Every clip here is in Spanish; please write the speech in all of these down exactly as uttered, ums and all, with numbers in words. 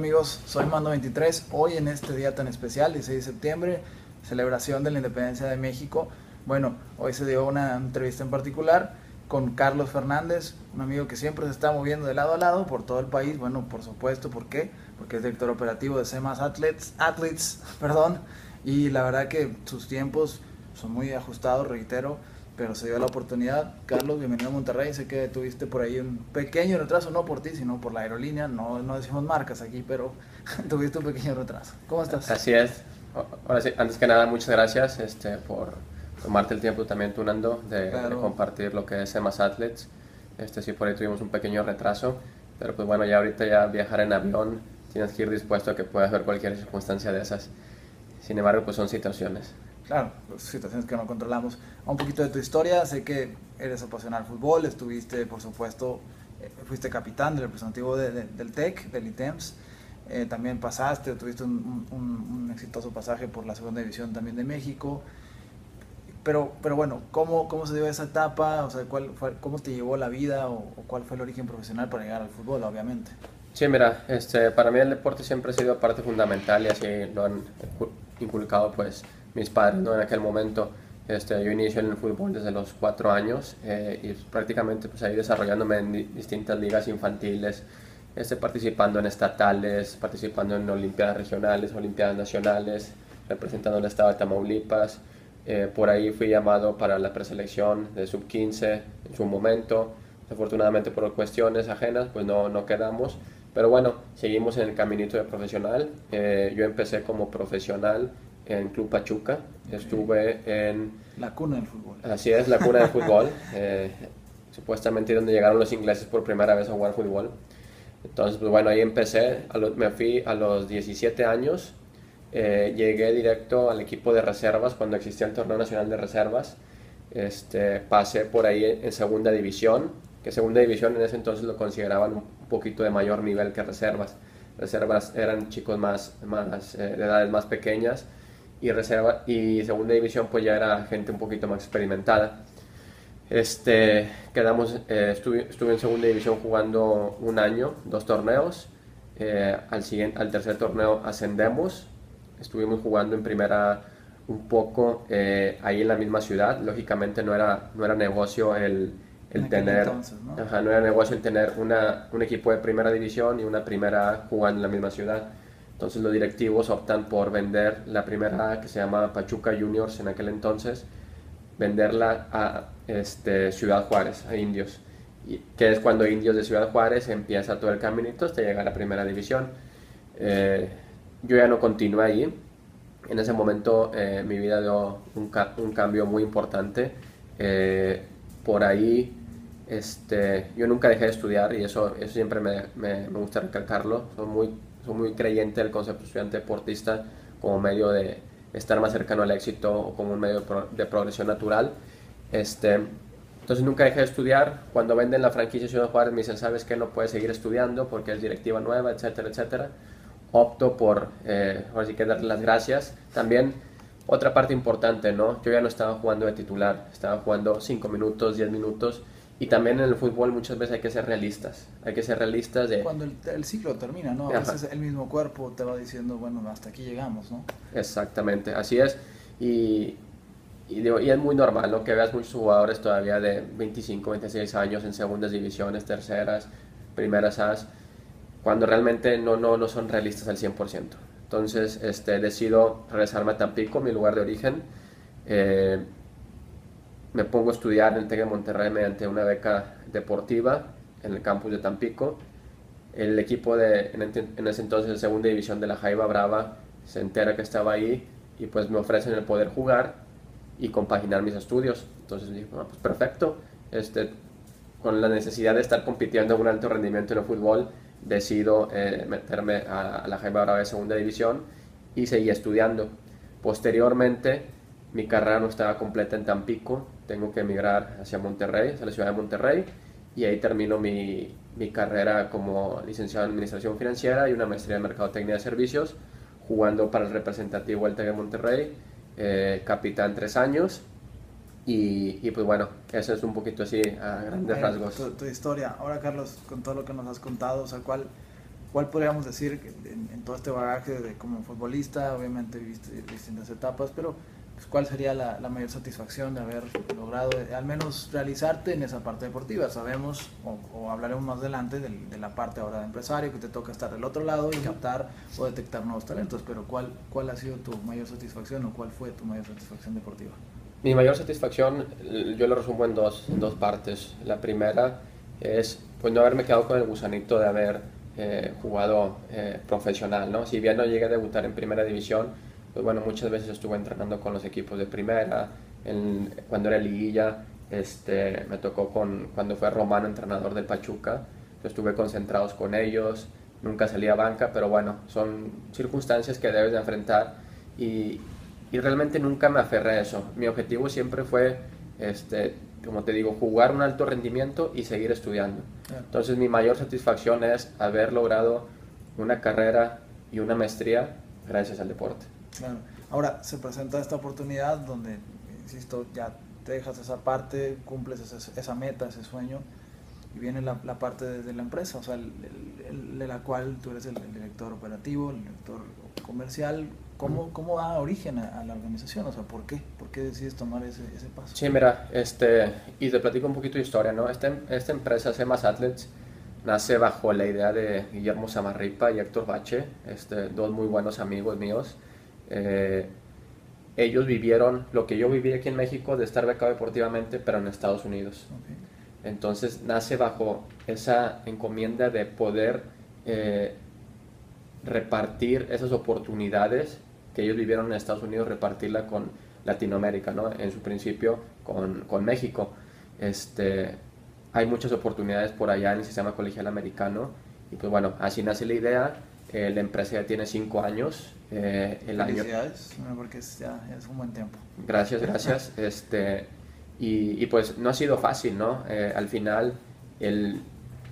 amigos? Soy Mando veintitrés. Hoy en este día tan especial, dieciséis de septiembre, celebración de la independencia de México. Bueno, hoy se dio una entrevista en particular con Carlos Fernández, un amigo que siempre se está moviendo de lado a lado por todo el país. Bueno, por supuesto, ¿por qué? Porque es director operativo de C más Athletes, Athletes, perdón, y la verdad que sus tiempos son muy ajustados, reitero, pero se dio la oportunidad. Carlos, bienvenido a Monterrey. Sé que tuviste por ahí un pequeño retraso, no por ti, sino por la aerolínea. No, no decimos marcas aquí, pero tuviste un pequeño retraso. ¿Cómo estás? Así es. Ahora sí, antes que nada, muchas gracias este, por tomarte el tiempo también, tú, Nando, de, claro. de compartir lo que es C más Athletes. Este, sí, por ahí tuvimos un pequeño retraso, pero pues bueno, ya ahorita ya viajar en avión, tienes que ir dispuesto a que puedas ver cualquier circunstancia de esas. Sin embargo, pues son situaciones. Claro, pues, situaciones que no controlamos. Un poquito de tu historia, sé que eres apasionado al fútbol, estuviste, por supuesto, eh, fuiste capitán del representativo de, de, del T E C, del I T E M S, eh, también pasaste, tuviste un, un, un exitoso pasaje por la segunda división también de México, pero, pero bueno, ¿cómo, ¿cómo se dio esa etapa? O sea, ¿cuál fue, ¿cómo te llevó la vida o, o cuál fue el origen profesional para llegar al fútbol, obviamente? Sí, mira, este, para mí el deporte siempre ha sido parte fundamental y así lo han inculcado pues mis padres, ¿no? En aquel momento. Este, yo inicié en el fútbol desde los cuatro años eh, y prácticamente pues ahí desarrollándome en di distintas ligas infantiles, este, participando en estatales, participando en olimpiadas regionales, olimpiadas nacionales, representando el estado de Tamaulipas. Eh, por ahí fui llamado para la preselección de sub quince en su momento. Afortunadamente por cuestiones ajenas pues no, no quedamos, pero bueno, seguimos en el caminito de profesional. Eh, yo empecé como profesional en Club Pachuca, estuve en... La cuna del fútbol. Así es, la cuna del fútbol, eh, supuestamente donde llegaron los ingleses por primera vez a jugar fútbol. Entonces, pues bueno, ahí empecé, a lo, me fui a los diecisiete años, eh, llegué directo al equipo de reservas cuando existía el Torneo Nacional de Reservas. Este, pasé por ahí en segunda división, que segunda división en ese entonces lo consideraban un poquito de mayor nivel que reservas. Reservas eran chicos más, más eh, de edades más pequeñas, y reserva y segunda división pues ya era gente un poquito más experimentada. Este, quedamos, eh, estuve, estuve en segunda división jugando un año, dos torneos. Eh, al, siguiente, al tercer torneo ascendemos, estuvimos jugando en primera un poco eh, ahí en la misma ciudad. Lógicamente no era, no era negocio el, el tener, entonces, ¿no? Ajá, no era negocio el tener una, un equipo de primera división y una primera jugando en la misma ciudad. Entonces los directivos optan por vender la primera A, que se llama Pachuca Juniors en aquel entonces, venderla a este, Ciudad Juárez, a Indios, y, que es cuando Indios de Ciudad Juárez empieza todo el caminito hasta llegar a la primera división. Eh, yo ya no continué ahí. En ese momento eh, mi vida dio un, ca un cambio muy importante. Eh, por ahí este, yo nunca dejé de estudiar y eso, eso siempre me, me, me gusta recalcarlo. Soy muy, soy muy creyente del concepto estudiante deportista como medio de estar más cercano al éxito o como un medio de, pro de progresión natural. Este, entonces nunca dejé de estudiar. Cuando venden la franquicia Ciudad Juárez me dicen, ¿sabes qué? No puedes seguir estudiando porque es directiva nueva, etcétera, etcétera. Opto por, eh, ahora sí que darle las gracias. También otra parte importante, ¿no? Yo ya no estaba jugando de titular, estaba jugando cinco minutos, diez minutos. Y también en el fútbol muchas veces hay que ser realistas. Hay que ser realistas de... Cuando el, el ciclo termina, ¿no? A veces el mismo cuerpo te va diciendo, bueno, hasta aquí llegamos, ¿no? Exactamente, así es. Y, y, digo, y es muy normal, ¿no? Que veas muchos jugadores todavía de veinticinco, veintiséis años en segundas divisiones, terceras, primeras A's, cuando realmente no, no, no son realistas al cien por ciento. Entonces este, decido regresarme a Tampico, mi lugar de origen. Eh, me pongo a estudiar en el TEC de Monterrey mediante una beca deportiva en el campus de Tampico. El equipo de, en, en ese entonces, de segunda división de la Jaiba Brava, se entera que estaba ahí y pues me ofrecen el poder jugar y compaginar mis estudios. Entonces dije, ah, pues perfecto, este, con la necesidad de estar compitiendo en un alto rendimiento en el fútbol, decido eh, meterme a, a la Jaiba Brava de segunda división y seguí estudiando. Posteriormente, mi carrera no estaba completa en Tampico, tengo que emigrar hacia Monterrey, hacia la ciudad de Monterrey, y ahí termino mi, mi carrera como licenciado en Administración Financiera y una maestría en Mercadotecnia de Servicios, jugando para el representativo del TEC de Monterrey, eh, capitán tres años, y, y pues bueno, eso es un poquito así a grandes Ay, rasgos. Tu, tu historia. Ahora, Carlos, con todo lo que nos has contado, o sea, ¿cuál, ¿cuál podríamos decir en, en todo este bagaje de como futbolista? Obviamente viviste distintas etapas, pero pues, ¿cuál sería la, la mayor satisfacción de haber logrado eh, al menos realizarte en esa parte deportiva? Sabemos, o, o hablaremos más adelante de, de la parte ahora de empresario, que te toca estar del otro lado y captar o detectar nuevos talentos, pero ¿cuál, cuál ha sido tu mayor satisfacción o cuál fue tu mayor satisfacción deportiva? Mi mayor satisfacción yo lo resumo en dos, en dos partes. La primera es pues, no haberme quedado con el gusanito de haber eh, jugado eh, profesional, ¿no? Si bien no llegué a debutar en primera división, pues bueno, muchas veces estuve entrenando con los equipos de primera, en, cuando era liguilla, este, me tocó con, cuando fue Romano entrenador del Pachuca, estuve concentrados con ellos, nunca salí a banca, pero bueno, son circunstancias que debes de enfrentar y, y realmente nunca me aferré a eso. Mi objetivo siempre fue, este, como te digo, jugar un alto rendimiento y seguir estudiando. Entonces mi mayor satisfacción es haber logrado una carrera y una maestría gracias al deporte. Claro. Ahora se presenta esta oportunidad donde, insisto, ya te dejas esa parte, cumples esa, esa meta, ese sueño, y viene la, la parte de, de la empresa, o sea, el, el, el, de la cual tú eres el, el director operativo, el director comercial. ¿Cómo, cómo da origen a, a la organización? O sea, ¿por qué? ¿Por qué decides tomar ese, ese paso? Sí, mira, este, y te platico un poquito de historia, ¿no? Esta, esta empresa, C más Athletes, nace bajo la idea de Guillermo Samarripa y Héctor Bache, este, dos muy buenos amigos míos. Eh, ellos vivieron lo que yo viví aquí en México, de estar becado deportivamente, pero en Estados Unidos. Okay. Entonces nace bajo esa encomienda de poder eh, repartir esas oportunidades que ellos vivieron en Estados Unidos, repartirla con Latinoamérica, ¿no? En su principio con, con México. Este, hay muchas oportunidades por allá en el sistema colegial americano y pues bueno, así nace la idea. Eh, la empresa ya tiene cinco años. Eh, el Felicidades, año... porque es, ya, ya es un buen tiempo. Gracias, gracias. este, y, y pues no ha sido fácil, ¿no? Eh, al final, el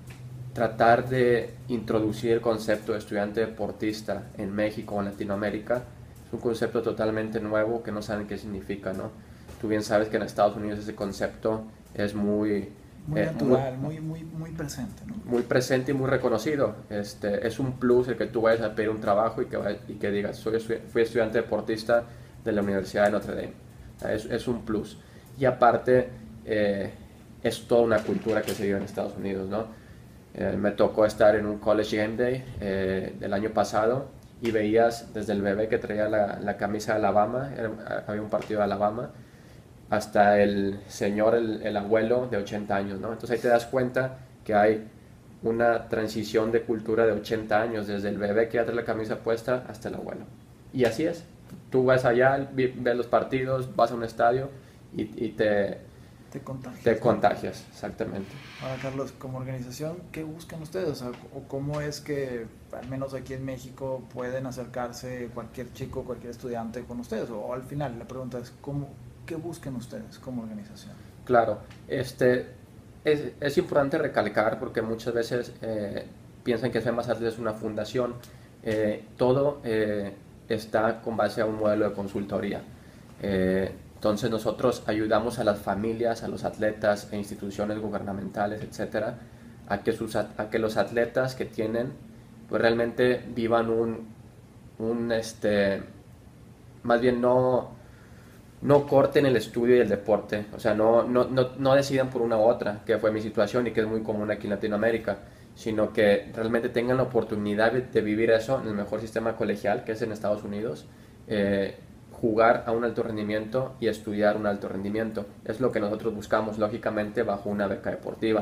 tratar de introducir el concepto de estudiante deportista en México o en Latinoamérica es un concepto totalmente nuevo que no saben qué significa, ¿no? Tú bien sabes que en Estados Unidos ese concepto es muy... Muy eh, natural, muy, muy, muy presente, ¿no? Muy presente y muy reconocido. Este, es un plus el que tú vayas a pedir un trabajo y que, vayas, y que digas, soy, fui estudiante deportista de la Universidad de Notre Dame. Es, es un plus. Y aparte, eh, es toda una cultura que se vive en Estados Unidos, ¿no? Eh, me tocó estar en un College Game Day eh, del año pasado y veías desde el bebé que traía la, la camisa de Alabama, era, había un partido de Alabama, hasta el señor, el, el abuelo de ochenta años, ¿no? Entonces ahí te das cuenta que hay una transición de cultura de ochenta años, desde el bebé que ya trae la camisa puesta hasta el abuelo. Y así es. Tú vas allá, ves los partidos, vas a un estadio y, y te, te contagias. Te contagias, exactamente. Ahora, Carlos, como organización, ¿qué buscan ustedes? O sea, ¿cómo es que, al menos aquí en México, pueden acercarse cualquier chico, cualquier estudiante con ustedes? O, o al final, la pregunta es, ¿cómo, ¿qué buscan ustedes como organización? Claro, este, es, es importante recalcar porque muchas veces eh, piensan que C más Athletes es una fundación. Eh, todo eh, está con base a un modelo de consultoría. Eh, entonces nosotros ayudamos a las familias, a los atletas e instituciones gubernamentales, etcétera, a que, sus, a que los atletas que tienen pues realmente vivan un, un este, más bien no... no corten el estudio y el deporte, o sea, no, no, no, no decidan por una u otra, que fue mi situación y que es muy común aquí en Latinoamérica, sino que realmente tengan la oportunidad de, de vivir eso en el mejor sistema colegial, que es en Estados Unidos, eh, jugar a un alto rendimiento y estudiar un alto rendimiento. Es lo que nosotros buscamos, lógicamente, bajo una beca deportiva.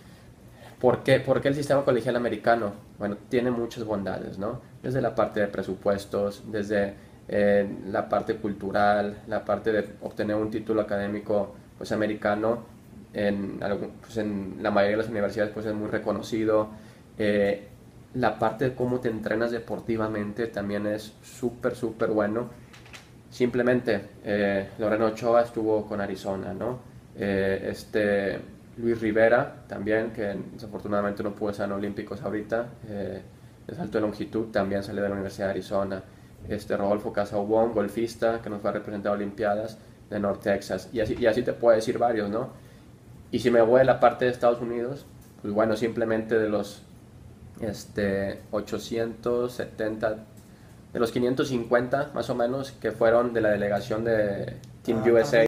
¿Por qué? ¿Por qué el sistema colegial americano? Bueno, tiene muchas bondades, ¿no? Desde la parte de presupuestos, desde eh, la parte cultural, la parte de obtener un título académico pues, americano, en, pues, en la mayoría de las universidades pues, es muy reconocido. Eh, la parte de cómo te entrenas deportivamente también es súper, súper bueno. Simplemente, eh, Lorena Ochoa estuvo con Arizona, ¿no? Eh, este... Luis Rivera también, que desafortunadamente no pudo estar en Olímpicos ahorita, eh, de salto de longitud, también salió de la Universidad de Arizona. Este, Rodolfo Casaubon, golfista, que nos va a representar a Olimpiadas de North Texas, y así, y así te puedo decir varios, ¿no? Y si me voy a la parte de Estados Unidos, pues bueno, simplemente de los este, ochocientos setenta, de los quinientos cincuenta más o menos, que fueron de la delegación de Team Ah, U S A.